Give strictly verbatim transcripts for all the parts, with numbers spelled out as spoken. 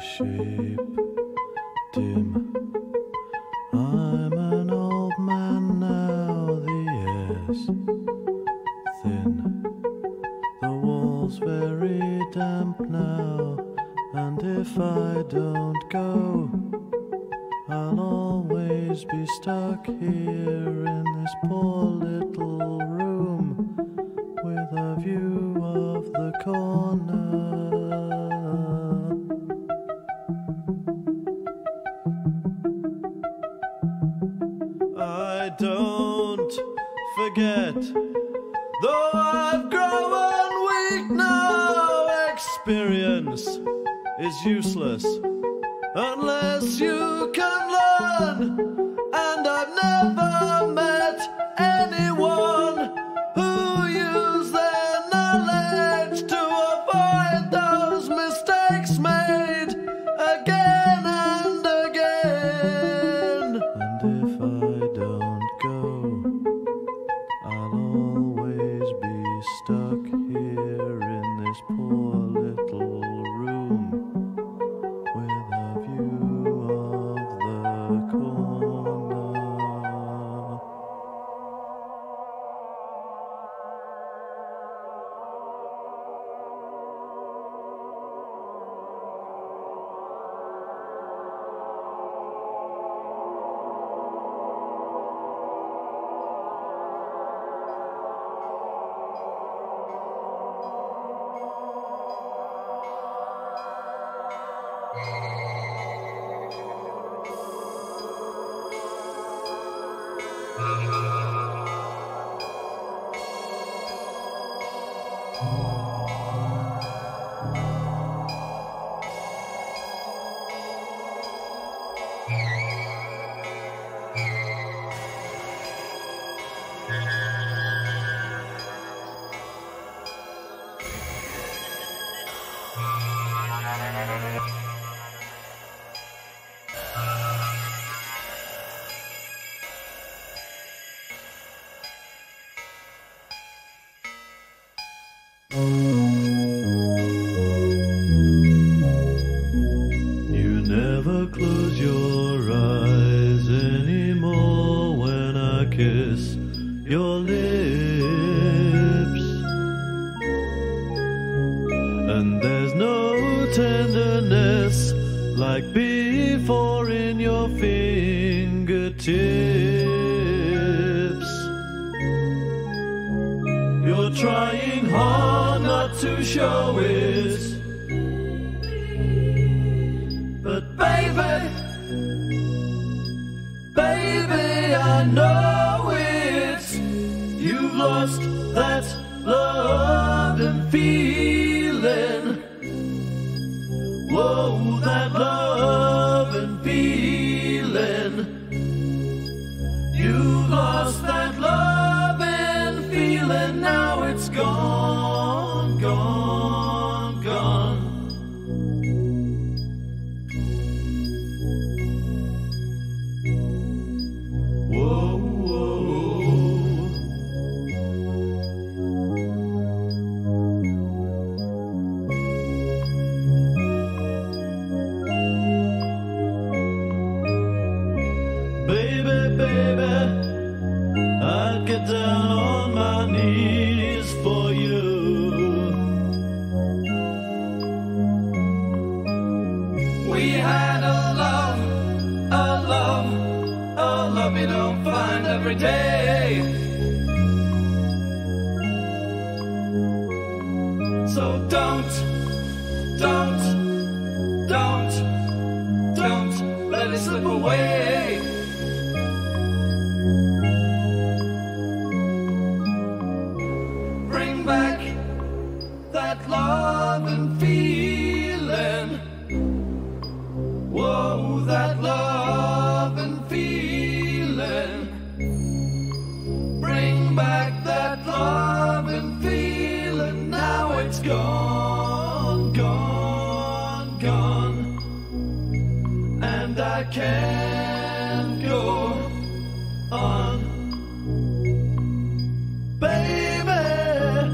sheep dim. I'm an old man now, the air's thin, the walls very damp now, and if I don't go, I'll always be stuck here in this poor little room with a view of the corner. I don't forget, though I've grown weak now. Experience is useless unless you can learn, and I've never met anyone who used their knowledge to avoid those mistakes made again and again. And if I don't go, I'll always be stuck here in this poor little room with a view of the corner. You never close your eyes anymore when I kiss your lips, and there's no tenderness like before in your fingertips. You're trying hard not to show it, but baby, baby, I know it. You've lost that love and feeling. Whoa, that love and feeling. You've lost that love and feeling. Now it's gone, gone, gone. Whoa, whoa. Baby, baby, I'd get down on my knees for you. We had a love, a love, a love you don't find every day. So don't, don't, don't, don't let it slip away. Bring back that love and feeling. Whoa, that love and feeling. Bring back that love and feeling. Now it's gone, gone, gone, and I can't go on. Baby,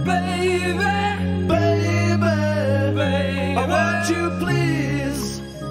baby, baby, baby, I want you please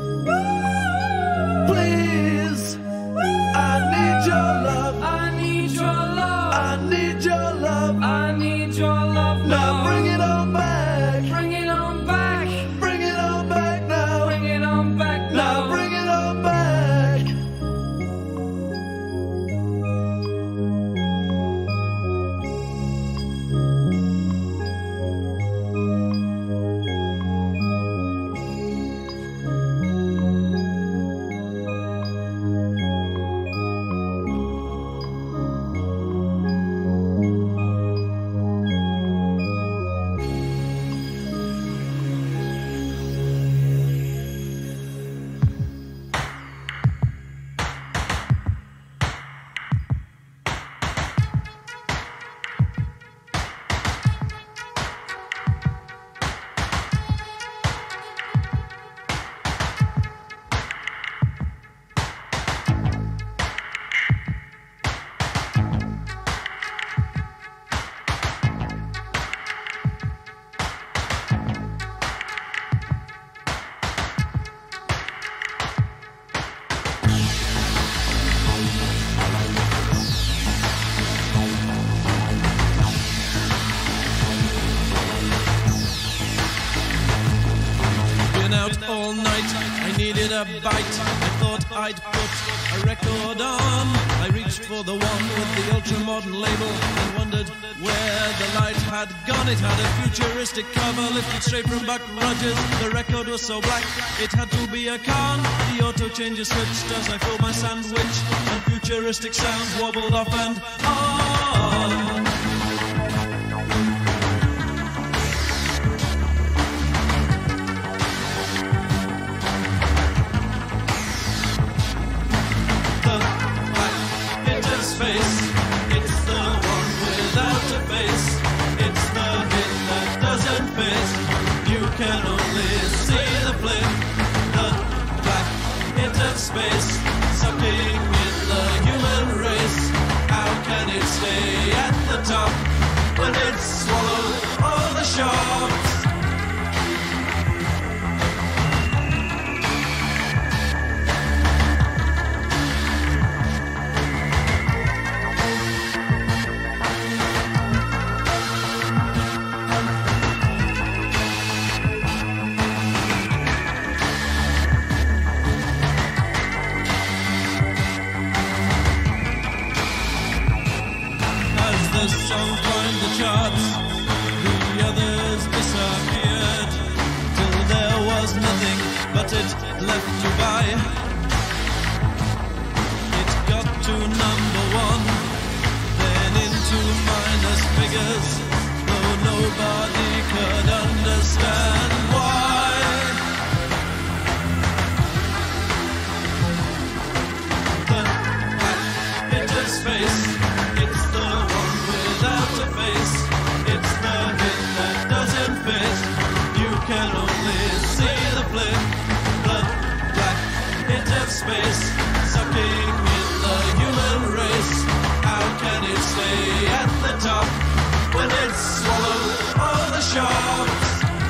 needed a bite. I thought I'd put a record on. I reached for the one with the ultra-modern label and wondered where the light had gone. It had a futuristic cover lifted straight from Buck Rogers. The record was so black, it had to be a con. The auto changer switched as I filled my sandwich, and futuristic sounds wobbled off and on. Face. It's the one without a face. It's the hit that doesn't face. You can only see the flip. The black hit of space, sucking in the human race. How can it stay at the top when it's swallowed all the sharks? The song climbed the charts, the others disappeared, till there was nothing but it left to buy. It got to number one, then into minus figures, though nobody could understand why. The black hit of space, it's the one without a face. It's the hit that doesn't fit. You can only see the flip. The black hit of space, sucking in the human race. How can it stay at the top when it's swallowed all the sharks?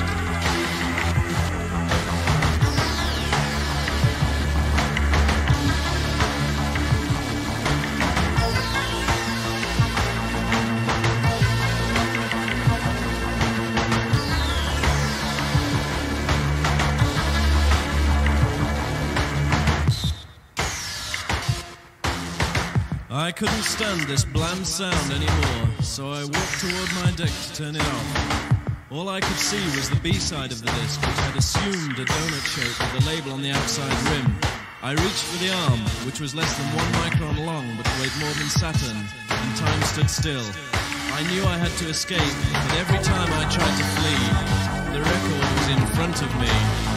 I couldn't stand this bland sound anymore, so I walked toward my deck to turn it off. All I could see was the B-side of the disc, which had assumed a donut shape with a label on the outside rim. I reached for the arm, which was less than one micron long but weighed more than Saturn, and time stood still. I knew I had to escape, but every time I tried to flee, the record was in front of me.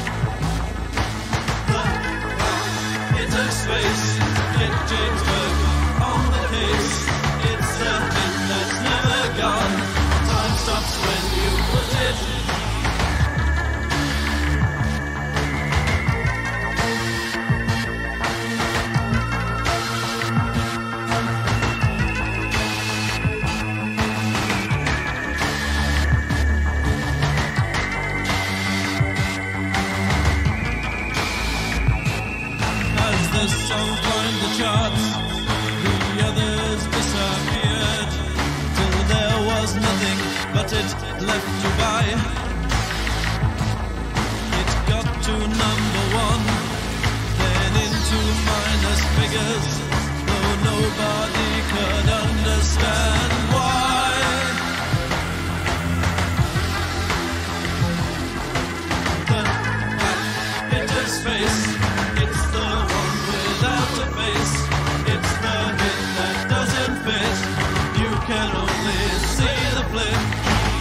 It's a space, get James Burke on the case. It's the hit that's never gone. Time stops when you put it. As the song climbed the charts, the others disappeared, till there was nothing but it left to buy. It got to number one, then into minus figures, though nobody could understand why. The black hit of space, it's the one without a face. It's the hit that doesn't fit. You can only see the flip.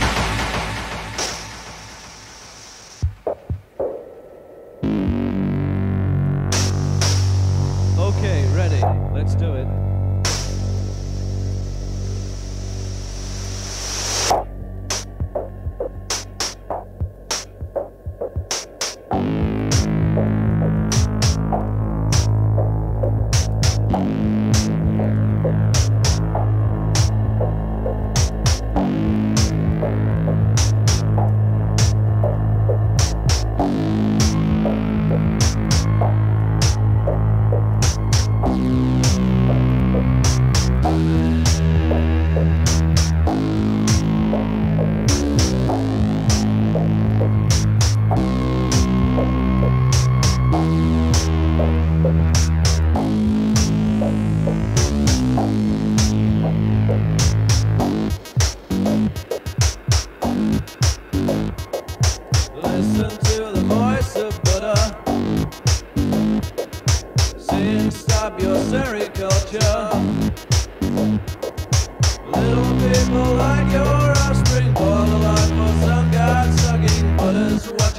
Okay, ready. Let's do it. We'll be right back.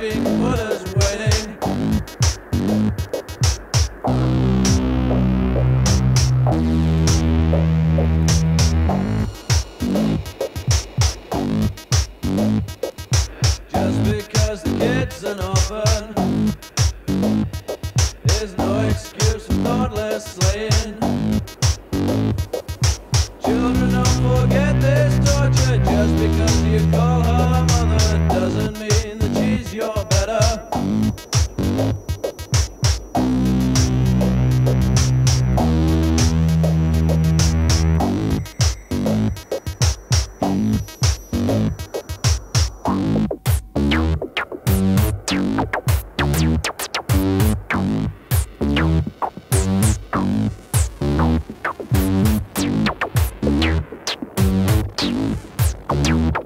watching, put us waiting. Just because the kid's an orphan is no excuse for thoughtless slaying. Children, don't forget this torture. Just because you call her mother doesn't mean that she's your better. You